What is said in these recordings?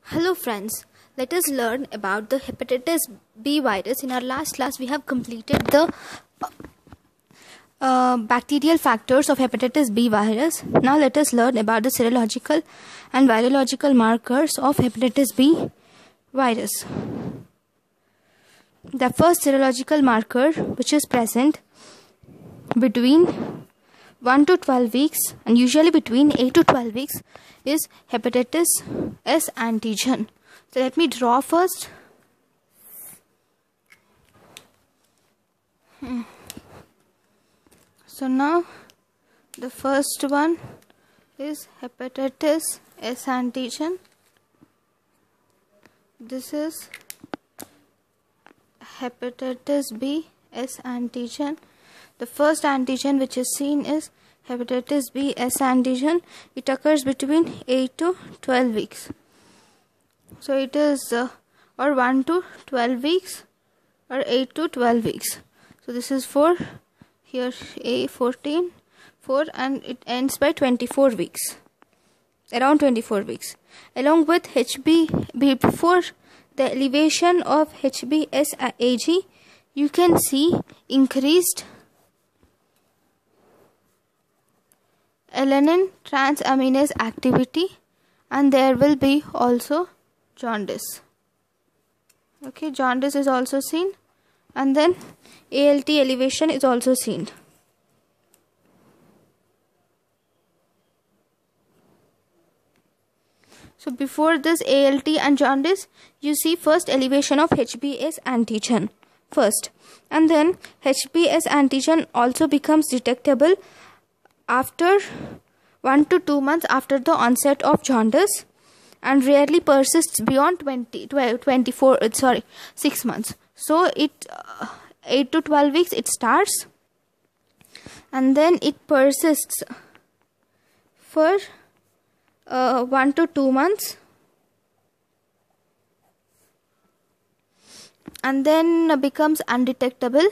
Hello friends, let us learn about the hepatitis B virus. In our last class, we have completed the bacterial factors of hepatitis B virus. Now let us learn about the serological and virological markers of hepatitis B virus. The first serological marker which is present between 1 to 12 weeks and usually between 8 to 12 weeks is hepatitis S antigen. So let me draw first. So now the first one is hepatitis S antigen. This is hepatitis B S antigen. The first antigen which is seen is hepatitis B S antigen. It occurs between 8 to 12 weeks. So it is or 1 to 12 weeks or 8 to 12 weeks. So this is 4, here A 14, 4, and it ends by 24 weeks. Around 24 weeks. Along with HB, before the elevation of HBsAg, you can see increased alanine transaminase activity, and there will be also jaundice. Okay, jaundice is also seen, and then ALT elevation is also seen. So before this ALT and jaundice, you see first elevation of HBs antigen first, and then HBs antigen also becomes detectable after 1 to 2 months after the onset of jaundice, and rarely persists beyond 6 months. So it 8 to 12 weeks it starts, and then it persists for 1 to 2 months, and then becomes undetectable.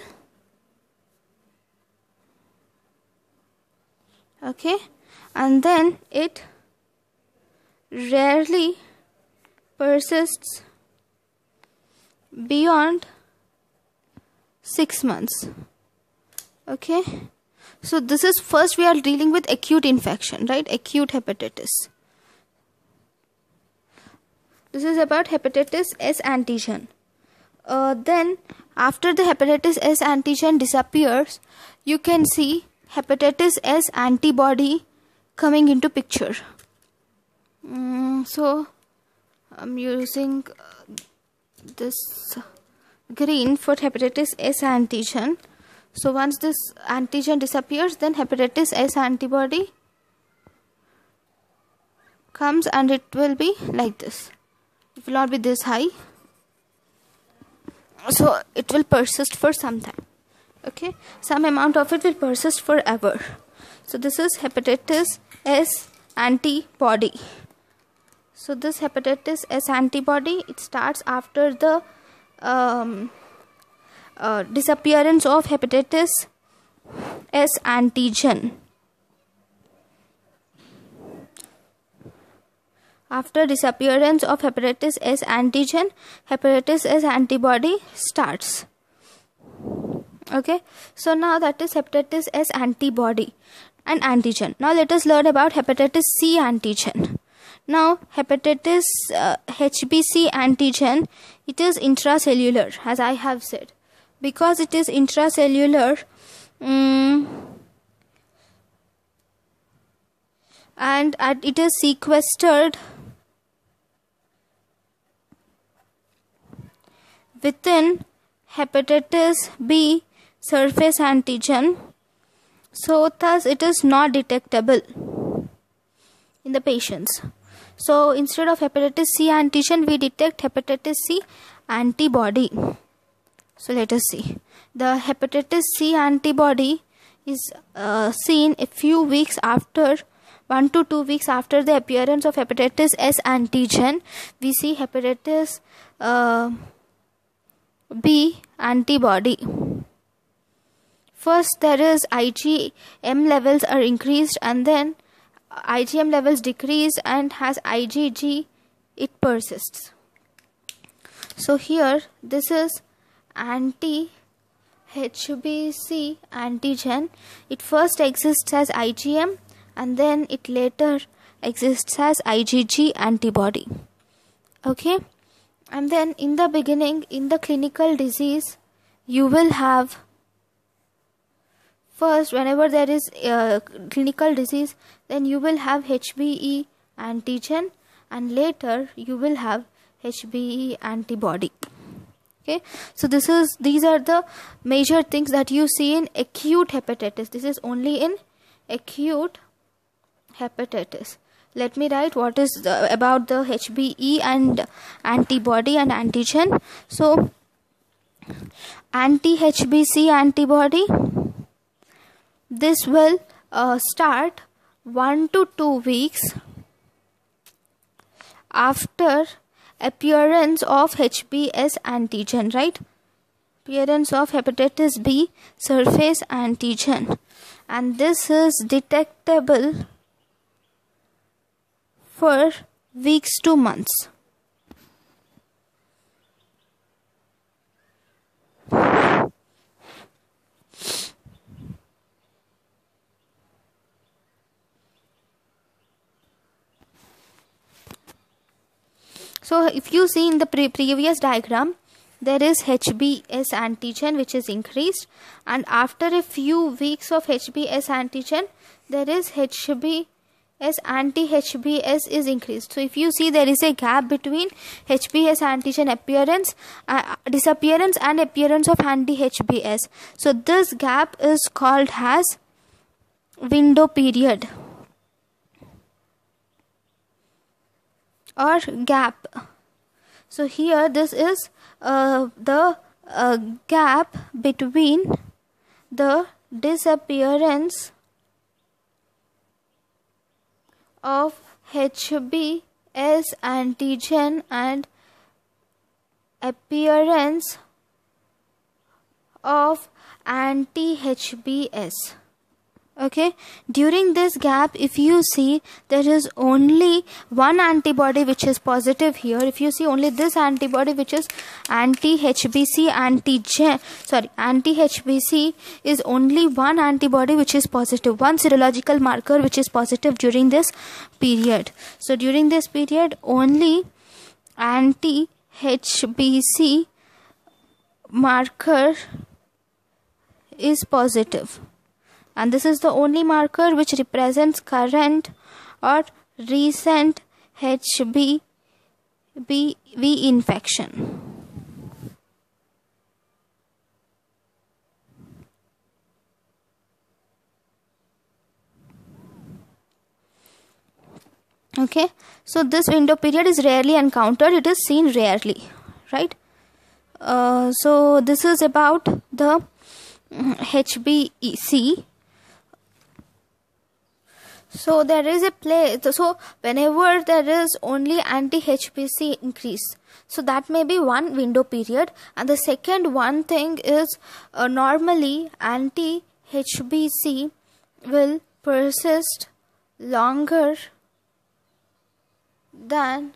Okay, and then it rarely persists beyond 6 months. Okay, so this is first we are dealing with acute infection, right? Acute hepatitis. This is about hepatitis S antigen. Then after the hepatitis S antigen disappears, you can see hepatitis S antibody coming into picture. So I'm using this green for hepatitis S antigen. So once this antigen disappears, then hepatitis S antibody comes, and it will be like this. It will not be this high, so it will persist for some time. Okay, some amount of it will persist forever. So this is hepatitis S antibody. So this hepatitis S antibody, it starts after the disappearance of hepatitis S antigen. After disappearance of hepatitis S antigen, hepatitis S antibody starts. Okay, so now that is hepatitis S antibody and antigen. Now let us learn about hepatitis C antigen. Now hepatitis HBC antigen, it is intracellular, as I have said. Because it is intracellular, and it is sequestered within hepatitis B surface antigen, so thus it is not detectable in the patients. So instead of hepatitis C antigen, we detect hepatitis C antibody. So let us see. The hepatitis C antibody is seen a few weeks after, 1 to 2 weeks after the appearance of hepatitis S antigen. We see hepatitis B antibody. First there is IgM levels are increased, and then IgM levels decrease and has IgG it persists. So here this is anti-HBC antigen. It first exists as IgM and then it later exists as IgG antibody. Okay, and then in the beginning, in the clinical disease, you will have first, whenever there is clinical disease, then you will have HBe antigen and later you will have HBe antibody. Okay, so these are the major things that you see in acute hepatitis. This is only in acute hepatitis. Let me write what is about the HBe and antibody and antigen. So anti-HBC antibody, this will start 1 to 2 weeks after appearance of HBs antigen, right? Appearance of hepatitis B surface antigen, and this is detectable for weeks to months. So if you see in the previous diagram, there is HBs antigen which is increased, and after a few weeks of HBs antigen, there is HBs anti-HBs is increased. So if you see, there is a gap between HBs antigen appearance, disappearance and appearance of anti-HBs. So this gap is called as window period or gap. So here this is the gap between the disappearance of HBs antigen and appearance of anti-HBs. Okay, during this gap, if you see, there is only one antibody which is positive here. If you see only this antibody which is anti-HBC anti-HBC is only one antibody which is positive, one serological marker which is positive during this period. So during this period, only anti-HBC marker is positive. And this is the only marker which represents current or recent HBV infection. Okay, so this window period is rarely encountered. It is seen rarely, right? So this is about the HBEC. So there is a play. So whenever there is only anti-HBC increase, so that may be one window period. And the second one thing is normally anti-HBC will persist longer than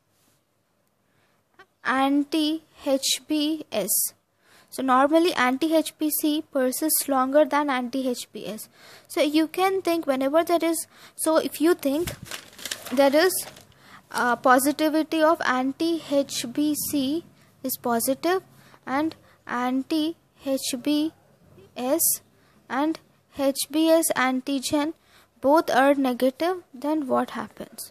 anti-HBs. So normally anti-HBC persists longer than anti-HBs. So you can think whenever there is, so if you think there is positivity of anti-HBC is positive and anti-HBs and HBs antigen both are negative, then what happens?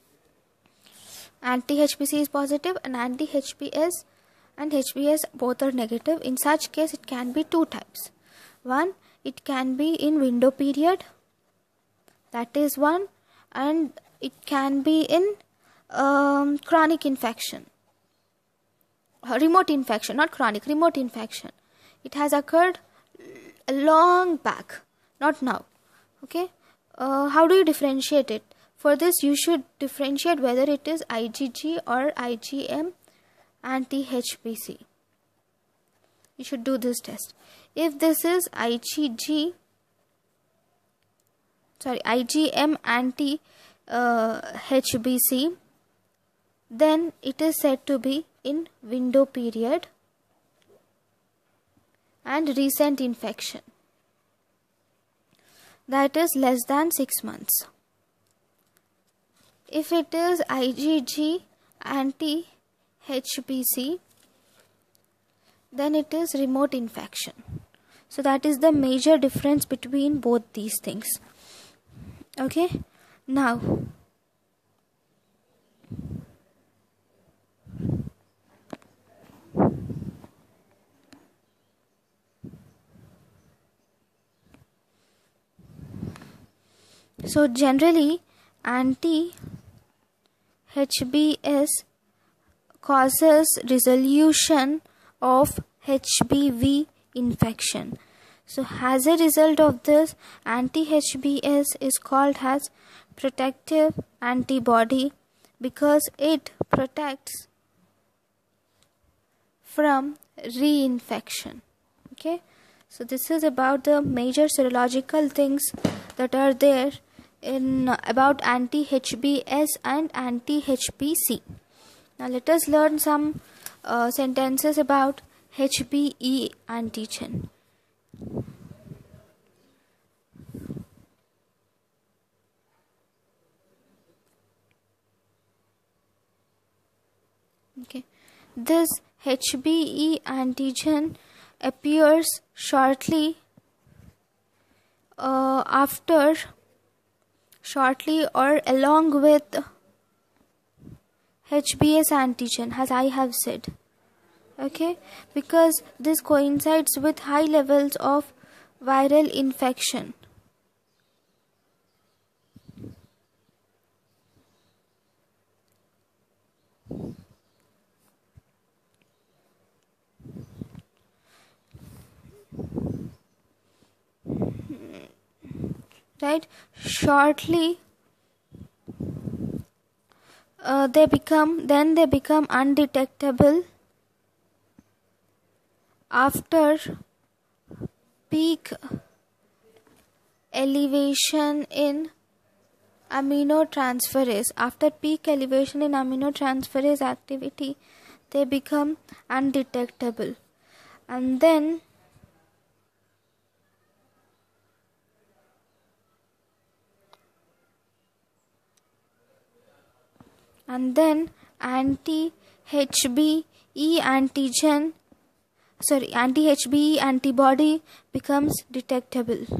Anti-HBC is positive and anti-HBs and HBs both are negative. In such case, it can be two types. One, it can be in window period, that is one, and it can be in chronic infection, remote infection, not chronic, remote infection. It has occurred long back, not now. Okay, how do you differentiate it? For this, you should differentiate whether it is IgG or IgM anti-HBC. You should do this test. If this is IgM anti-HBC, then it is said to be in window period and recent infection, that is less than 6 months. If it is IgG anti-HBC, then it is remote infection. So that is the major difference between both these things. Okay, now so generally anti-HBS causes resolution of HBV infection. So as a result of this, anti-HBS is called as protective antibody because it protects from reinfection. Okay, so this is about the major serological things that are there in about anti-HBS and anti-HBC. Now let us learn some sentences about HBe antigen. Okay, this HBe antigen appears shortly or along with HBs antigen, as I have said. Okay, because this coincides with high levels of viral infection. Right, shortly they become undetectable after peak elevation in aminotransferase. After peak elevation in aminotransferase activity, they become undetectable, and then anti-HBe antibody becomes detectable.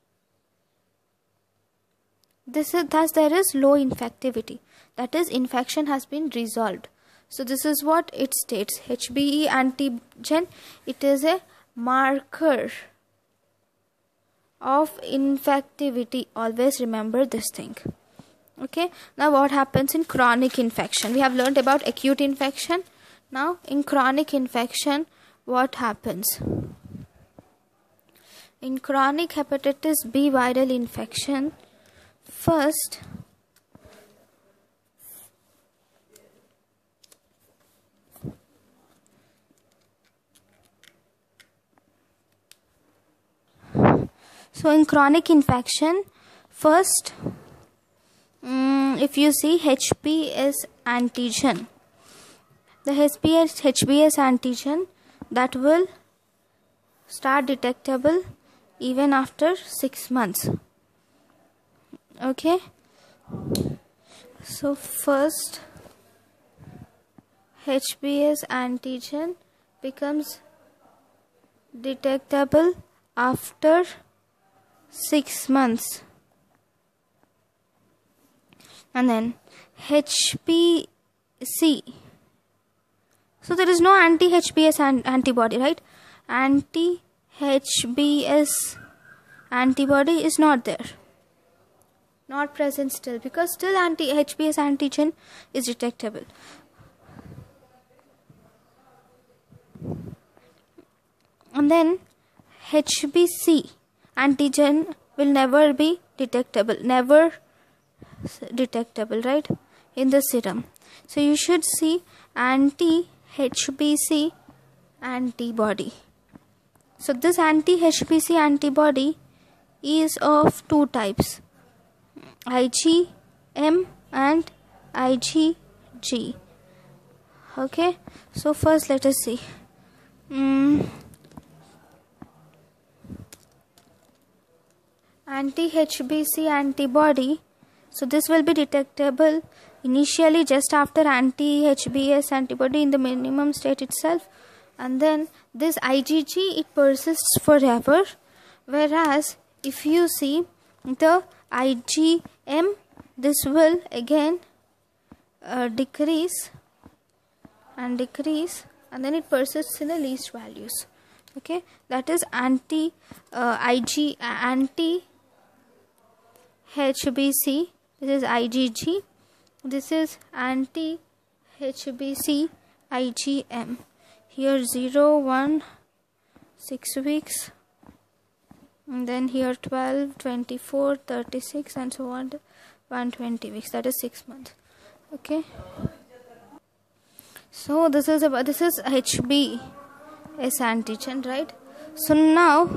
Thus there is low infectivity, that is, infection has been resolved. So this is what it states. HBe antigen, it is a marker of infectivity. Always remember this thing. Okay, now what happens in chronic infection? We have learned about acute infection. Now in chronic infection, what happens? In chronic hepatitis B viral infection, first in chronic infection, first if you see HBs antigen, the HBs antigen that will start detectable even after 6 months. Okay, so first HBs antigen becomes detectable after 6 months, and then HBC. So there is no anti-HBs antibody, right? Anti-HBs antibody is not there, not present still, because still anti-HBs antigen is detectable. And then HBC antigen will never be detectable, right, in the serum. So you should see anti-HBC antibody. So this anti-HBC antibody is of two types, IgM and IgG. Okay, so first let us see. Anti-HBC antibody. So this will be detectable initially just after anti-HBs antibody in the minimum state itself, and then this IgG, it persists forever, whereas if you see the IgM, this will again decrease, and then it persists in the least values. Okay, that is anti HBC. This is IgG. This is anti HBC IgM. Here 0, 1, 6 weeks, and then here 12, 24, 36, and so on to 120 weeks. That is 6 months. Okay. So this is HBS antigen, right? So now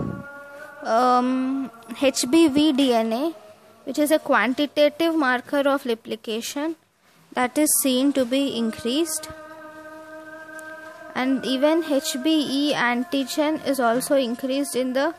HBV DNA, which is a quantitative marker of replication, that is seen to be increased, and even HBE antigen is also increased in the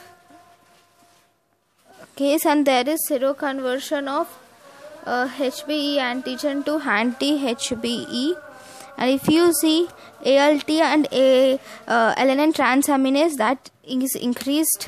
case, and there is seroconversion of HBE antigen to anti-HBE. And if you see ALT and alanine transaminase, that is increased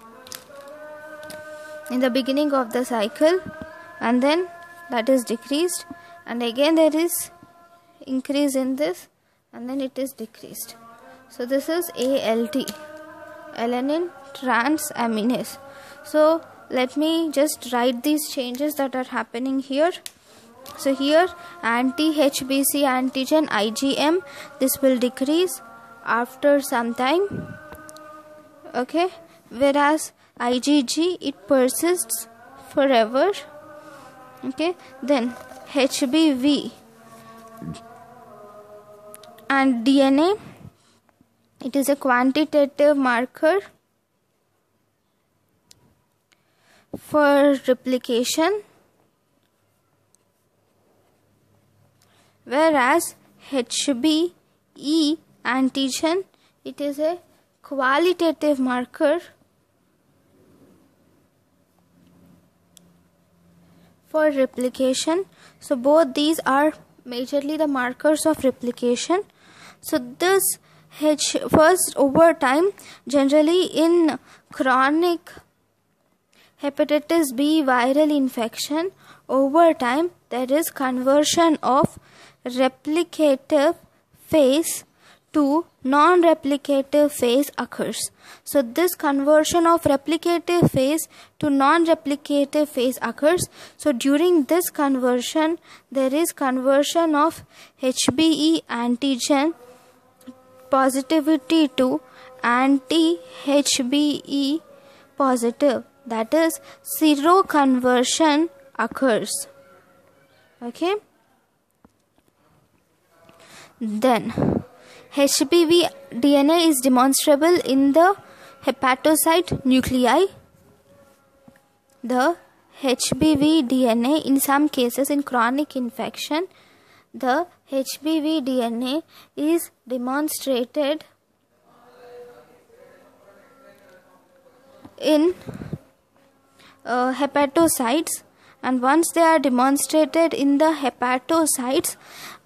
in the beginning of the cycle, and then that is decreased, and again there is increase in this, and then it is decreased. So this is ALT, alanine transaminase. So let me just write these changes that are happening here. So here anti-HBC antigen IgM, this will decrease after some time. Okay, whereas IgG, it persists forever. Okay, then HBV and DNA, it is a quantitative marker for replication, whereas HBE antigen, it is a qualitative marker for replication. So both these are majorly the markers of replication. So this first, over time, generally in chronic hepatitis B viral infection, over time there is conversion of replicative phase to non-replicative phase occurs. So this conversion of replicative phase to non-replicative phase occurs. So during this conversion, there is conversion of HBE antigen positivity to anti-HBE positive. That is, seroconversion occurs. Okay. Then HBV DNA is demonstrable in the hepatocyte nuclei. The HBV DNA, in some cases in chronic infection, the HBV DNA is demonstrated in hepatocytes, and once they are demonstrated in the hepatocytes,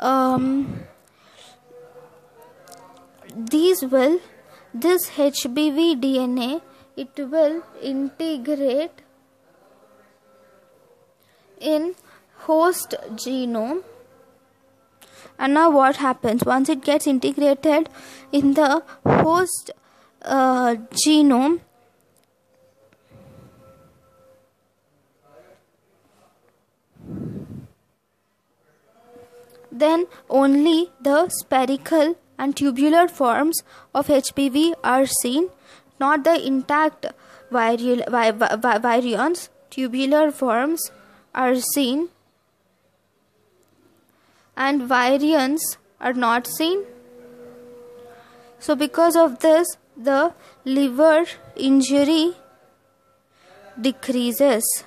this HBV DNA, it will integrate in host genome. And now what happens once it gets integrated in the host genome? Then only the spherical and tubular forms of HBV are seen, not the intact virions. Tubular forms are seen and virions are not seen. So because of this, the liver injury decreases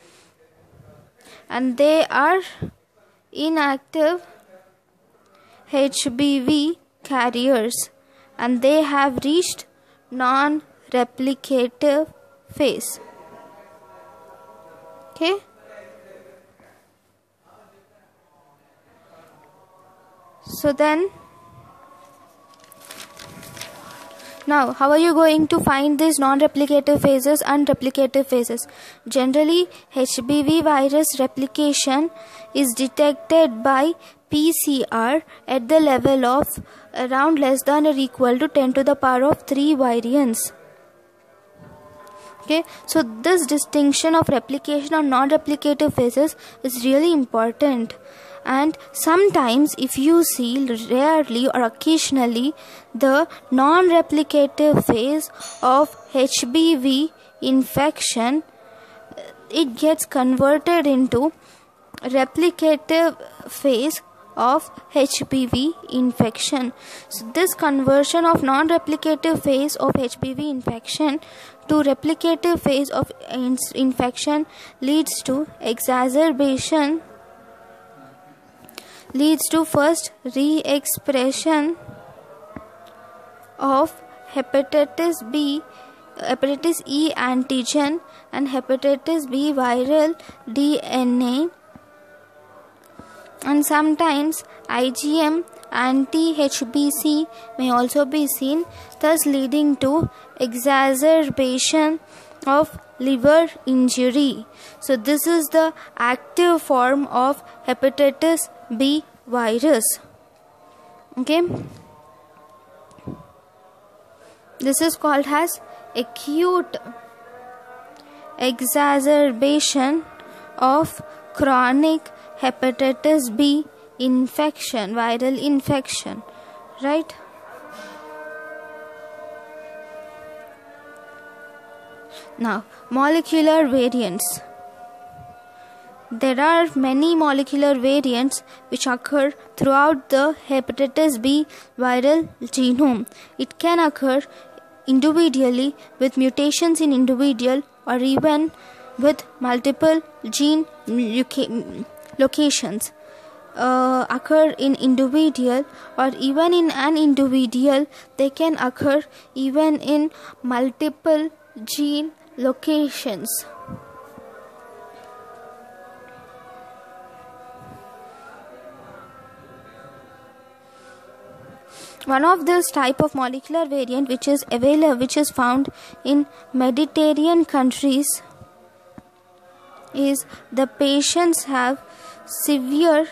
and they are inactive HBV carriers and they have reached non-replicative phase. Okay. So then, now how are you going to find these non-replicative phases and replicative phases? Generally, HBV virus replication is detected by PCR at the level of around less than or equal to 10 to the power of 3 virions. Okay, so this distinction of replication or non-replicative phases is really important. And sometimes if you see, rarely or occasionally, the non-replicative phase of HBV infection, it gets converted into replicative phase of HBV infection. So this conversion of non-replicative phase of HBV infection to replicative phase of infection leads to exacerbation, leads to first re-expression of hepatitis E antigen and hepatitis B viral DNA, and sometimes IgM anti-HBC may also be seen, thus leading to exacerbation of liver injury. So this is the active form of hepatitis B virus. Okay, this is called as acute exacerbation of chronic hepatitis B infection, viral infection, right? Now, molecular variants. There are many molecular variants which occur throughout the hepatitis B viral genome. It can occur individually with mutations in individual or even with multiple gene locations. Occur in individual or even in an individual, they can occur even in multiple gene locations. One of this type of molecular variant which is available, which is found in Mediterranean countries, is the patients have severe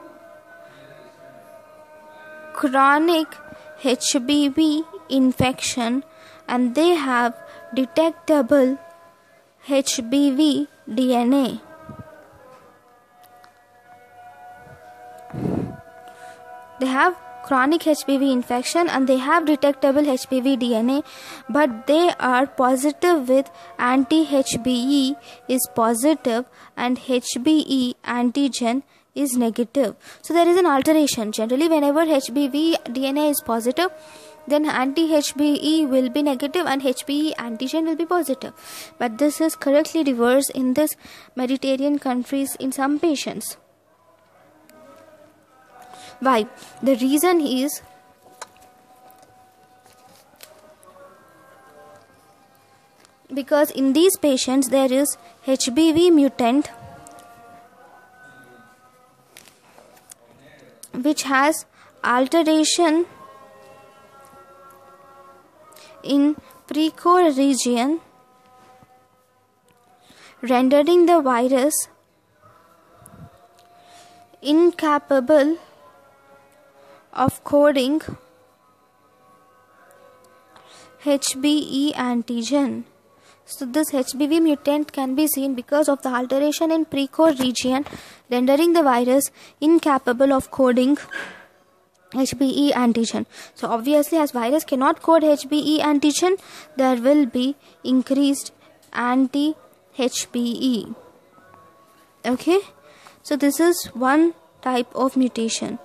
chronic HBV infection and they have detectable HBV DNA. They have chronic HBV infection and they have detectable HBV DNA, but they are positive with anti-HBe is positive and HBe antigen is negative. So there is an alteration. Generally, whenever HBV DNA is positive, then anti-HBe will be negative and HBe antigen will be positive. But this is correctly reversed in this Mediterranean countries in some patients. Why? The reason is because in these patients there is HBV mutant which has alteration in precore region, rendering the virus incapable of coding HBe antigen. So this HBV mutant can be seen because of the alteration in precore region, rendering the virus incapable of coding HBe antigen. So obviously, as virus cannot code HBe antigen, there will be increased anti-HBe. Okay, so this is one type of mutation.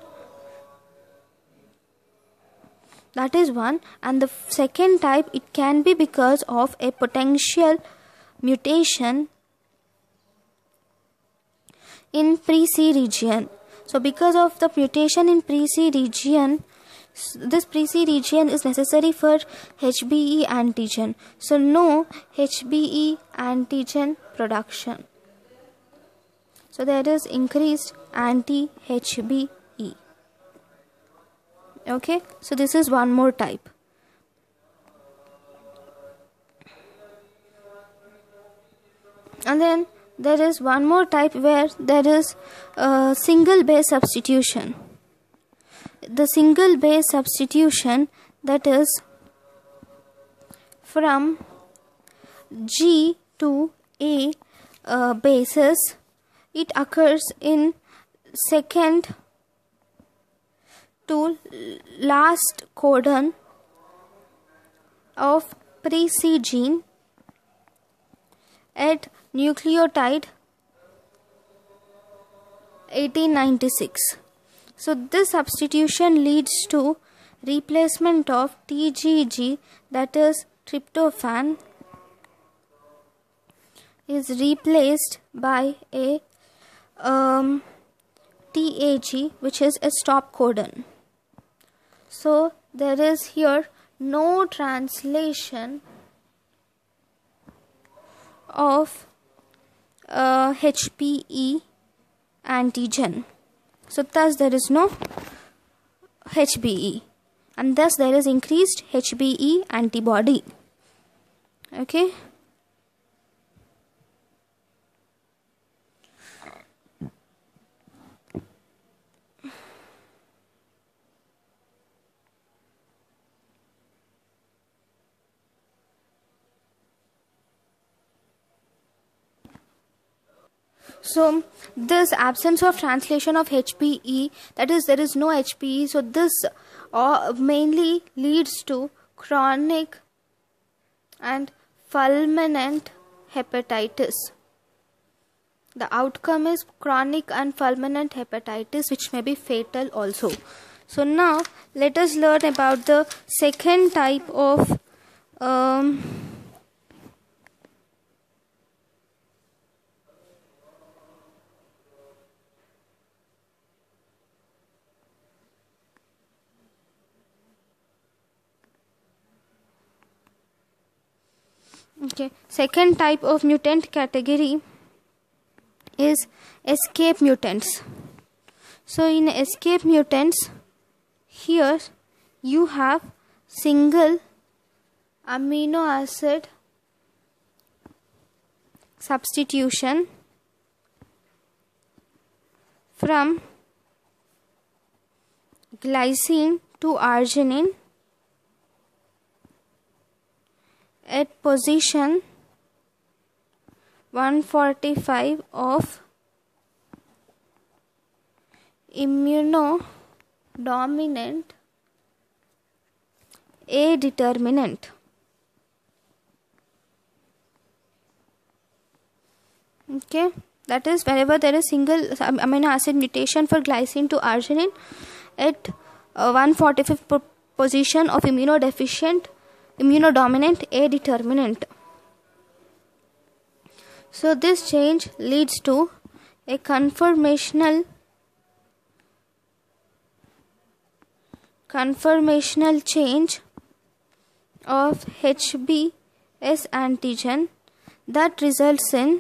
That is one. And the second type, it can be because of a potential mutation in pre-C region. So because of the mutation in pre-C region, this pre-C region is necessary for HBe antigen. So no HBe antigen production. So there is increased anti-HBe. Okay, so this is one more type. And then there is one more type where there is a single base substitution. The single base substitution, that is from G to A bases, it occurs in second to last codon of pre-C gene at nucleotide 1896. So this substitution leads to replacement of TGG, that is tryptophan, is replaced by a TAG, which is a stop codon. So there is here no translation of HBe antigen. So thus there is no HBe, and thus there is increased HBe antibody. Okay. So this absence of translation of HBe, that is there is no HBe, so this mainly leads to chronic and fulminant hepatitis. The outcome is chronic and fulminant hepatitis, which may be fatal also. So now let us learn about the second type of second type of mutant category is escape mutants. So in escape mutants, here you have single amino acid substitution from glycine to arginine at position 145 of immunodominant A determinant. Okay, that is whenever there is single amino acid mutation for glycine to arginine at 145th position of immunodominant A determinant. So this change leads to a conformational change of HBs antigen that results in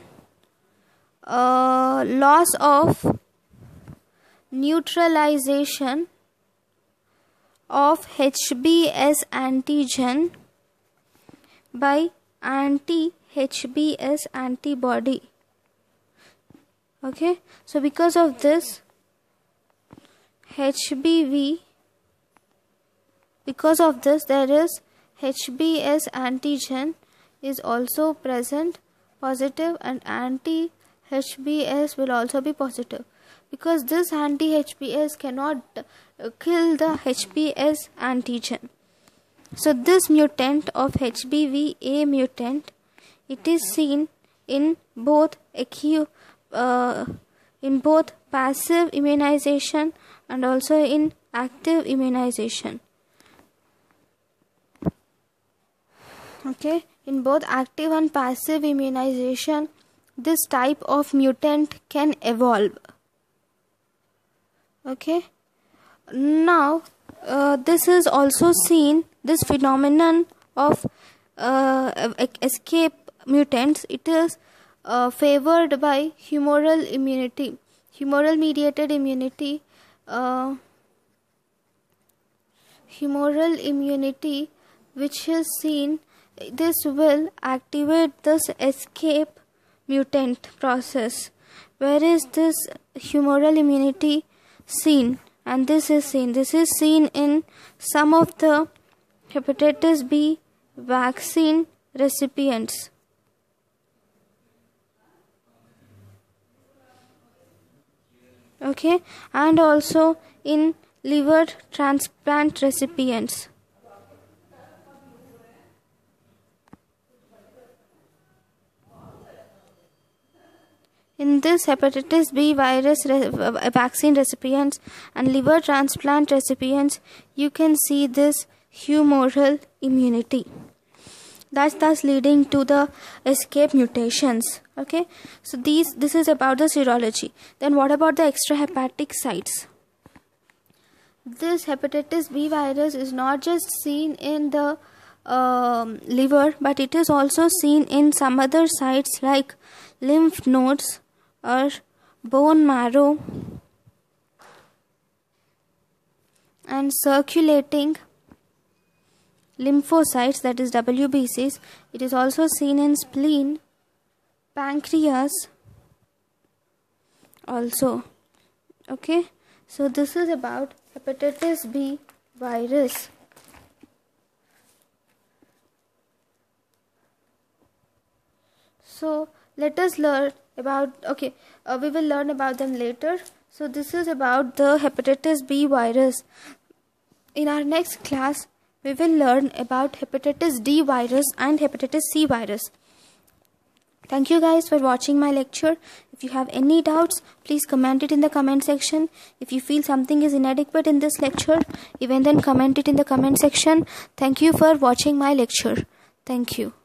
loss of neutralization of HBs antigen by anti-HBs antibody. Okay, so because of this there is HBs antigen is also present positive, and anti-HBs will also be positive, because this anti-HBs cannot kill the HBs antigen. So this mutant of HBV A mutant, it is seen in both passive immunization and also in active immunization. Okay, in both active and passive immunization, this type of mutant can evolve. Okay, now this is also seen, this phenomenon of escape mutants. It is favored by humoral immunity, humoral mediated immunity, humoral immunity, which is seen. This will activate this escape mutant process. Where is this humoral immunity seen? And this is seen in some of the hepatitis B vaccine recipients. Okay, and also in liver transplant recipients. In this hepatitis B virus vaccine recipients and liver transplant recipients, you can see this humoral immunity. That's thus leading to the escape mutations. Okay, so this is about the serology. Then what about the extrahepatic sites? This hepatitis B virus is not just seen in the liver, but it is also seen in some other sites like lymph nodes or bone marrow and circulating lymphocytes, that is WBCs. It is also seen in spleen, pancreas also. Okay, so this is about hepatitis B virus. So let us learn about, we will learn about them later. So this is about the hepatitis B virus. In our next class, we will learn about hepatitis D virus and hepatitis C virus. Thank you guys for watching my lecture. If you have any doubts, please comment it in the comment section. If you feel something is inadequate in this lecture, even then comment it in the comment section. Thank you for watching my lecture. Thank you.